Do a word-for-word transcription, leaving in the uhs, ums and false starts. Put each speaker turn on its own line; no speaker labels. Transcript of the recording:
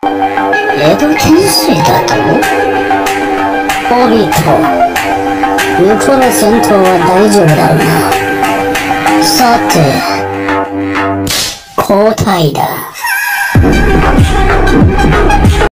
江戸天水だと？オビト、向こうの戦闘は大丈夫だろうな。さて、交代だ。